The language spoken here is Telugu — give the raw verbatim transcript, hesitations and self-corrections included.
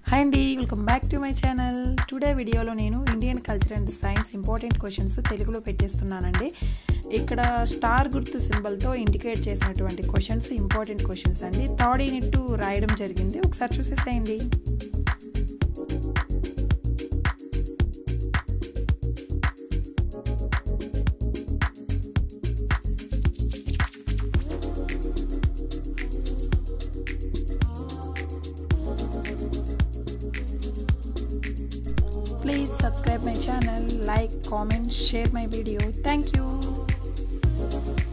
హాయ్ అండి, welcome back to my channel. Today వీడియోలో నేను Indian culture and science important questions తెలుగులో పెట్టేస్తున్నానండి. ఇక్కడ స్టార్ గుర్తు సింబల్తో ఇండికేట్ చేసినటువంటి క్వశ్చన్స్ ఇంపార్టెంట్ క్వశ్చన్స్ అండి. థర్డ్ యూనిట్ రాయడం జరిగింది, ఒకసారి చూసేసేయండి. Please subscribe my channel, like, comment, share my video. Thank you.